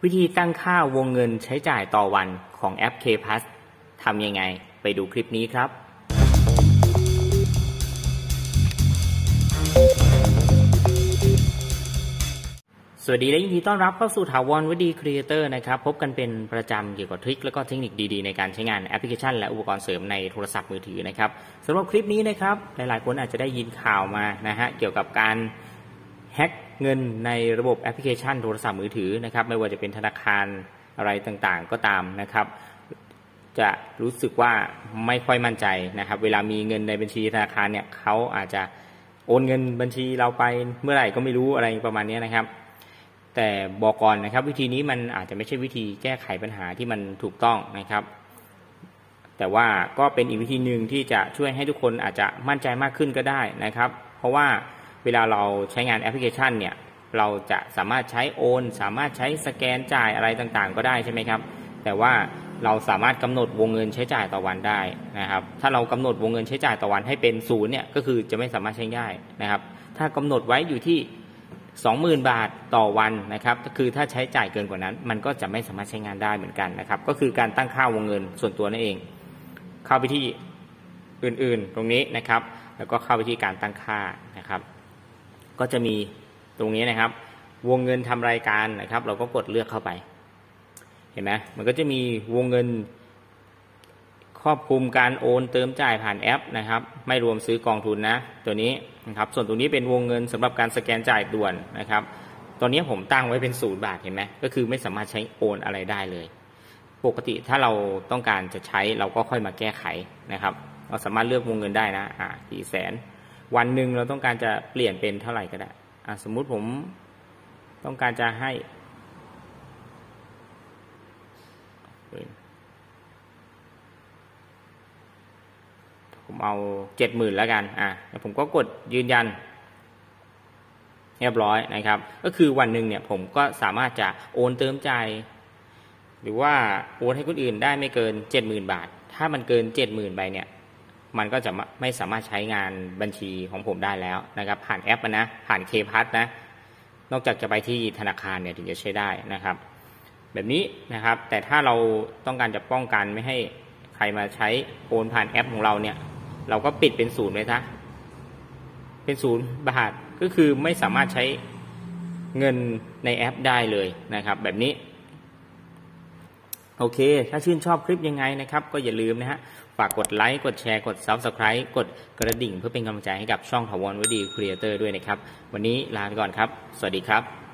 วิธีตั้งค่าวงเงินใช้จ่ายต่อวันของแอป K-Plus ทำยังไงไปดูคลิปนี้ครับสวัสดีและยินดีต้อนรับเข้าสู่ถาวรวดีครีเอเตอร์นะครับพบกันเป็นประจำเกี่ยวกับทริคและก็เทคนิคดีๆในการใช้งานแอปพลิเคชันและอุปกรณ์เสริมในโทรศัพท์มือถือนะครับสำหรับคลิปนี้นะครับหลายๆคนอาจจะได้ยินข่าวมานะฮะเกี่ยวกับการแฮ็กเงินในระบบแอปพลิเคชันโทรศัพท์มือถือนะครับไม่ว่าจะเป็นธนาคารอะไรต่างๆก็ตามนะครับจะรู้สึกว่าไม่ค่อยมั่นใจนะครับเวลามีเงินในบัญชีธนาคารเนี่ยเขาอาจจะโอนเงินบัญชีเราไปเมื่อไหร่ก็ไม่รู้อะไรประมาณนี้นะครับแต่บอกก่อนนะครับวิธีนี้มันอาจจะไม่ใช่วิธีแก้ไขปัญหาที่มันถูกต้องนะครับแต่ว่าก็เป็นอีกวิธีหนึ่งที่จะช่วยให้ทุกคนอาจจะมั่นใจมากขึ้นก็ได้นะครับเพราะว่าเวลาเราใช้งานแอปพลิเคชันเนี่ยเราจะสามารถใช้โอนสามารถใช้สแกนจ่ายอะไรต่างๆก็ได้ใช่ไหมครับแต่ว่าเราสามารถกำหนดวงเงินใช้จ่ายต่อวันได้นะครับถ้าเรากำหนดวงเงินใช้จ่ายต่อวันให้เป็น0เนี่ยก็คือจะไม่สามารถใช้ได้นะครับถ้ากำหนดไว้อยู่ที่20,000 บาทต่อวันนะครับก็คือถ้าใช้จ่ายเกินกว่านั้นมันก็จะไม่สามารถใช้งานได้เหมือนกันนะครับก็คือการตั้งค่าวงเงินส่วนตัวนั่นเองเข้าไปที่อื่นๆตรงนี้นะครับแล้วก็เข้าไปที่การตั้งค่านะครับก็จะมีตรงนี้นะครับวงเงินทำรายการนะครับเราก็กดเลือกเข้าไปเห็นไหมมันก็จะมีวงเงินครอบคลุมการโอนเติมจ่ายผ่านแอปนะครับไม่รวมซื้อกองทุนนะตัวนี้นะครับส่วนตรงนี้เป็นวงเงินสำหรับการสแกนจ่ายด่วนนะครับตอนนี้ผมตั้งไว้เป็น0 บาทเห็นไหมก็คือไม่สามารถใช้โอนอะไรได้เลยปกติถ้าเราต้องการจะใช้เราก็ค่อยมาแก้ไขนะครับเราสามารถเลือกวงเงินได้นะกี่แสนวันหนึ่งเราต้องการจะเปลี่ยนเป็นเท่าไหร่ก็ได้สมมุติผมต้องการจะให้ผมเอา70,000แล้วกันแล้วผมก็กดยืนยันเรียบร้อยนะครับก็คือวันหนึ่งเนี่ยผมก็สามารถจะโอนเติมจ่ายหรือว่าโอนให้คนอื่นได้ไม่เกิน70,000 บาทถ้ามันเกิน70,000ไปเนี่ยมันก็จะไม่สามารถใช้งานบัญชีของผมได้แล้วนะครับผ่านแอปนะผ่าน K-Plus นะนอกจากจะไปที่ธนาคารเนี่ยถึงจะใช้ได้นะครับแบบนี้นะครับแต่ถ้าเราต้องการจะป้องกันไม่ให้ใครมาใช้โอนผ่านแอปของเราเนี่ยเราก็ปิดเป็น0เลยเป็น0 บาทก็คือไม่สามารถใช้เงินในแอปได้เลยนะครับแบบนี้โอเคถ้าชื่นชอบคลิปยังไงนะครับก็อย่าลืมนะฮะฝากกดไลค์กดแชร์กด Subscribe กดกระดิ่งเพื่อเป็นกำลังใจให้กับช่องถาวรวดีครีเอเตอร์ด้วยนะครับวันนี้ลาไปก่อนครับสวัสดีครับ